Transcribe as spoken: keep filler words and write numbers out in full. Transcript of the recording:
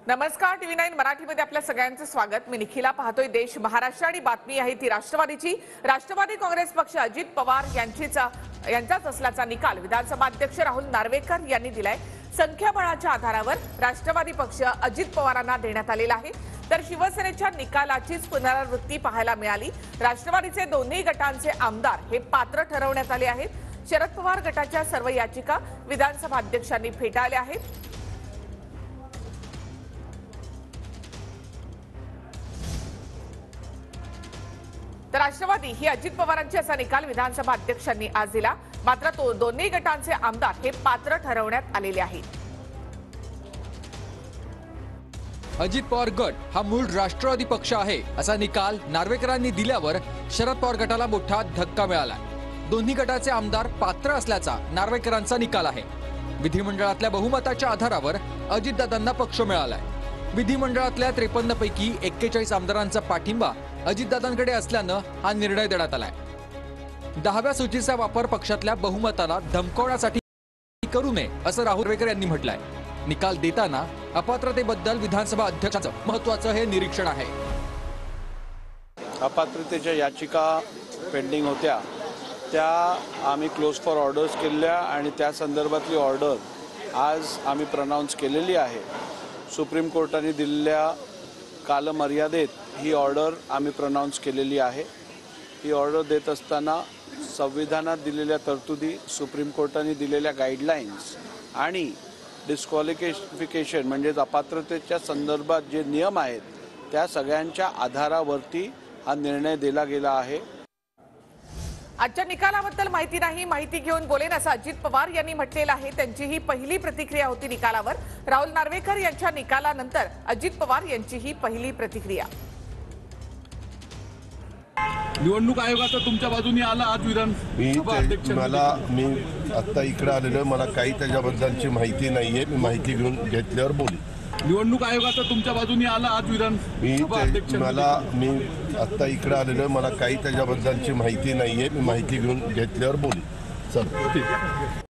नमस्कार, TV nine मराठीमध्ये आपल्या सगळ्यांचं स्वागत। मी निखिला पाहतोय देश महाराष्ट्र आणि बातमी आहे ती राष्ट्रवादीची। राष्ट्रवादी काँग्रेस पक्ष अजित पवार यांचीच यांचाच असल्याचा निकाल विधानसभा अध्यक्ष राहुल नार्वेकर यांनी दिलाय। संख्याबळाच्या आधारावर राष्ट्रवादी पक्ष अजित पवारांना देण्यात आलेला आहे, तर शिवसेनेच्या निकालाचीच पुनरावृत्ती पाहायला मिळाली। राष्ट्रवादीचे दोन्ही गटांचे आमदार हे पात्र ठरवण्यात आले आहेत। शरद पवार गटाच्या सर्व याचिका विधानसभा अध्यक्षांनी फेटाळल्या आहेत। तर राष्ट्रवादी ही अजित पवारांची असा निकाल विधानसभा अध्यक्षांनी आज दिला। मात्र तो दोन्ही गटांचे आमदार हे पात्र ठरवण्यात आलेले आहेत। अजित पवार गट हा मूळ राष्ट्रवादी पक्ष आहे असा निकाल नार्वेकरांनी दिल्यावर शरद पवार गटाला मोठा धक्का मिळाला। दोन्ही गटाचे आमदार पात्र असल्याचा नार्वेकरांचा निकाल आहे। विधिमंडळातल्या बहुमताच्या आधारावर अजितदादांना पक्ष मिळालाय। विधिमंडळातल्या त्रेपन्न पैकी एक्केचाळीस आमदारांचा पाठिंबा अजितदादांकडे असल्यानं हा निर्णय देण्यात आलाय। दहाव्या सूचीचा वापर पक्षातल्या बहुमताला धमकावण्यासाठी करू नये असं राहुल नार्वेकर यांनी म्हटलंय। निकाल देताना अपात्रतेबद्दल विधानसभा अध्यक्षाचं महत्त्वाचं हे निरीक्षण आहे। अपात्रतेच्या याचिका पेंडिंग होत्या त्या आम्ही क्लोज फॉर ऑर्डर्स केल्या आणि त्या संदर्भातली ऑर्डर आज आम्ही प्रनाउन्स केलेली आहे। सुप्रीम कोर्टाने दिलेल्या कालमर्यादेत ही ऑर्डर आम्ही प्रनाउन्स केलेली आहे। ही ऑर्डर देत असताना संविधानात दिलेल्या तरतुदी, सुप्रीम कोर्टाने दिलेल्या गाईडलाईन्स आणि डिस्क्वालिफिकेशन म्हणजे अपात्रतेच्या संदर्भात जे नियम आहेत त्या सगळ्यांच्या आधारावरती हा निर्णय दिला गेला आहे। आजच्या निकालाबद्दल माहिती नाही, माहिती घेऊन बोलेन असं अजित पवार यांनी म्हटलेलं आहे। त्यांची ही पहिली प्रतिक्रिया होती निकालावर। राहुल नार्वेकर यांच्या निकालानंतर अजित पवार यांची ही पहिली प्रतिक्रिया। निवडणूक आयोगाचं तुमच्या बाजूने आला आज विधान मी मला मी आता इकडे आलेलो, मला काही त्याच्याबद्दलची माहिती नाहीये। मी माहिती घेऊन घेतल्यावर बोलू। निवडणूक आयोगाचं तुमच्या बाजूने आला आज विधान मी मला मी आता इकडे आलेलो, मला काही त्याच्याबद्दलची माहिती नाहीये। मी माहिती घेऊन घेतल्यावर बोलू। चल ठीक आहे।